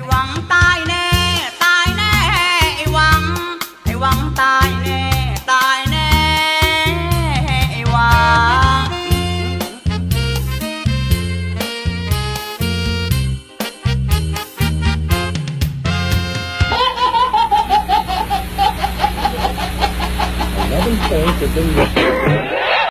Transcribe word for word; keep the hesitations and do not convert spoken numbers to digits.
หวังตายแน่ตายแน่ไอ้หวังไอ้หวังตายแน่ตายแน่ไอ้หวัง eleven points have been